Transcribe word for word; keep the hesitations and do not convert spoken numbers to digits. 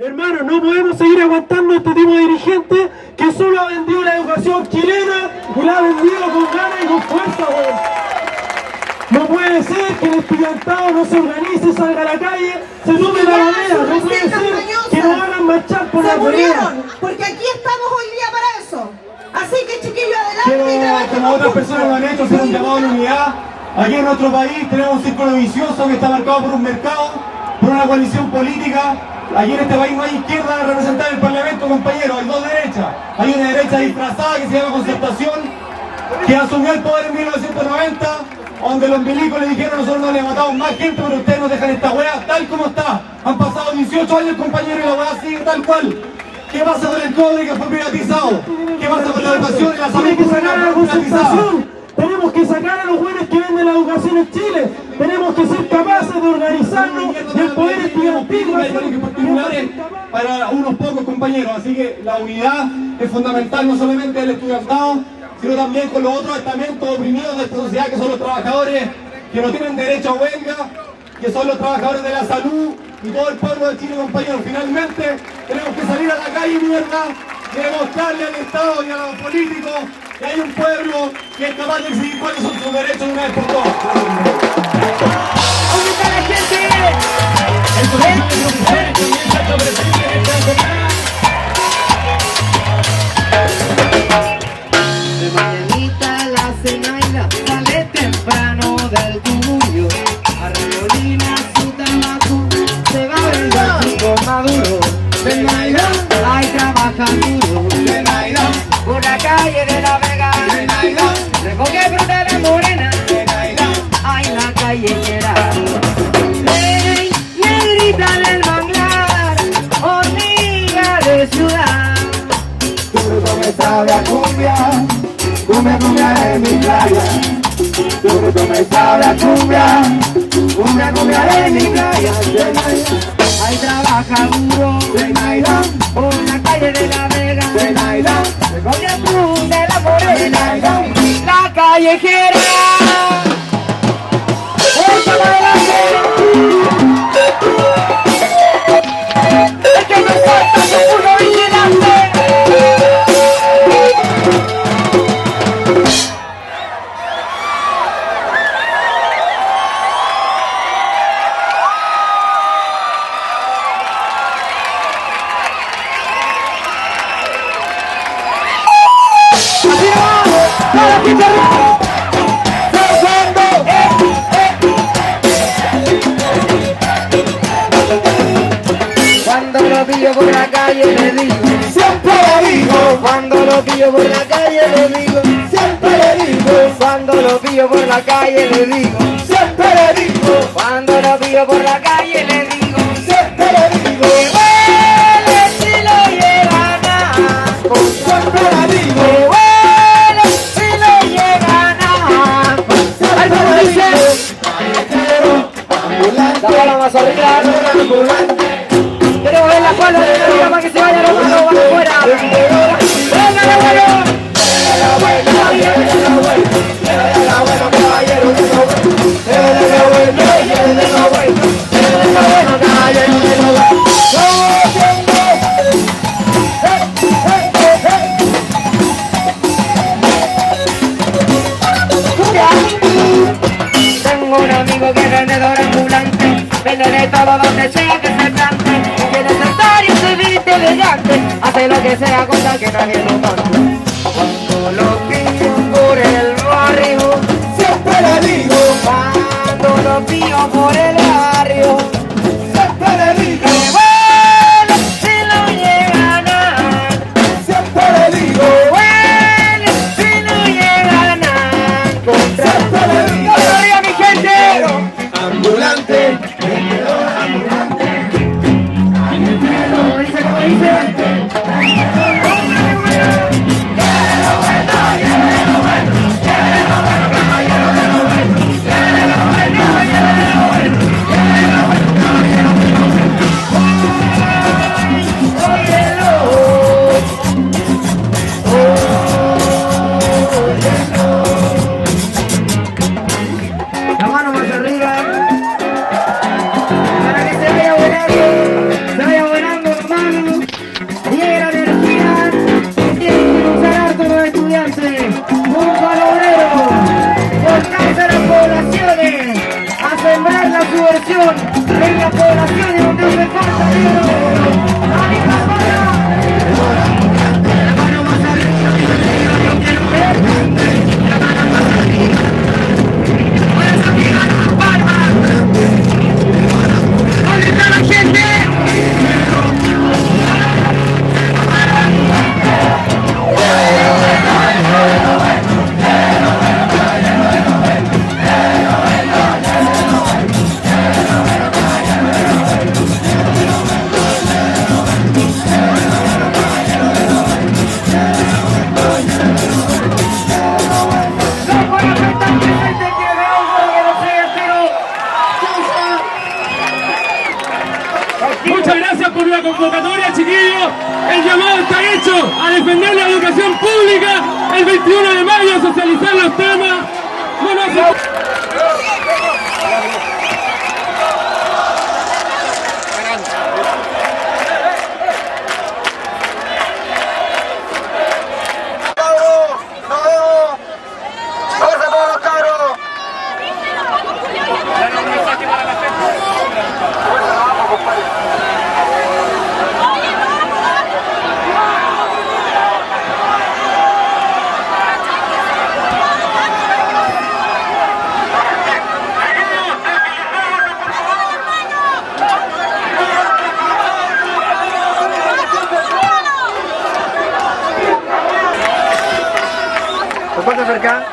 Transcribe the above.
Hermano, no podemos seguir aguantando este tipo de dirigentes que solo ha vendido la educación chilena y la ha vendido con ganas y con fuerza, weón. No puede ser que el estudiantado no se organice, salga a la calle, se tome la moneda. No puede ser que nos hagan marchar por la moneda. Porque aquí estamos hoy día para eso. Así que, chiquillos, adelante. Quiero, como otras personas lo han hecho, hacer un llamado a la unidad. Aquí en nuestro país tenemos un círculo vicioso que está marcado por un mercado, por una coalición política. Aquí en este país no hay izquierda representada en el Parlamento, compañeros, hay dos derechas. Hay una derecha disfrazada que se llama Concertación, que asumió el poder en mil novecientos noventa, donde los milicos le dijeron: nosotros no le matamos más gente, pero ustedes nos dejan esta weá tal como está. Han pasado dieciocho años, compañeros, y la weá sigue tal cual. ¿Qué pasa con el cobre que fue privatizado? ¿Qué pasa con la educación y la salud que fue privatizada? Tenemos que sacar a los buenos que venden la educación en Chile. Tenemos que ser capaces de organizarnos y el poder estudiantil particulares para unos pocos, compañeros. Así que la unidad es fundamental, no solamente del estudiantado, sino también con los otros estamentos oprimidos de esta sociedad, que son los trabajadores que no tienen derecho a huelga, que son los trabajadores de la salud y todo el pueblo de Chile, compañeros. Finalmente tenemos que salir a la calle, mierda, y demostrarle al Estado y a los políticos que hay un pueblo que es capaz de exigir cuáles son sus derechos de una vez por todas. ¿Dónde está la gente? El gobierno de los mujeres comienza a sobresalir en esta jornada. De mañanita la cenaida sale temprano del tuyo. Arreolina su tabaco, se va a ver chico maduro. De Navidad, ay trabaja duro. De Navidad, por la calle de La Vega. De Navidad, recoge fruta de morena. De Navidad, ay la callejera. Ey, negrita del manglar, hormiga de ciudad. Tu fruto me sabe a cumbia, cumbia, cumbia en mi playa. Tu fruto me sabe a cumbia, cumbia, cumbia en mi playa. De Navidad, ahí trabaja duro. De Navidad, por la calle de La Vega. De Navidad, recoge fruta de la morena. De Navidad, la callejera. ¡Echa para adelante! ¡Es que me falta su puro vigilante! Cuando lo pillo por la calle le digo, siempre le digo. Cuando lo pillo por la calle le digo, siempre le digo. Cuando lo pillo por la calle le digo, siempre le digo. Cuando lo pillo por la calle le digo, siempre le digo. Que huele si lo llegan a, siempre le digo. Que huele si lo llegan a. Al pueblo dice, la paloma solitaria, ambulante. Queremos ver la cuadra de la vida para que se vaya los malos para afuera. ¡Venga la abuelo! ¡Venga la abuelo! ¡Venga la abuelo! ¡Venga la abuelo, caballero de los buenos! ¡Venga la abuelo, caballero de los buenos! ¡Venga la abuelo, caballero de los buenos! Tengo un amigo que es vendedor ambulante, vende de todo donde sea que se plante. Elegante, hace lo que sea con tal que nadie lo mande. Cuando lo pillo por el barrio, siempre le digo. Cuando lo pillo por el barrio, siempre le digo. Que bueno si lo llegan a, siempre le digo. Que bueno si lo llegan a encontrar, siempre le digo. ¡Arriba mi gente! Ambulante, vendedor ambulante. Bueno, poblaciones donde hace falta dinero. ¡Ánimo, para! La mano más arriba, yo quiero ver. La mano más arriba. Ahora se aplican las palmas. ¿Dónde está la gente? Muchas gracias por la convocatoria, chiquillos. El llamado está hecho a defender la educación pública el veintiuno de mayo, a socializar los temas. No nos... ¿Te puedes acercar?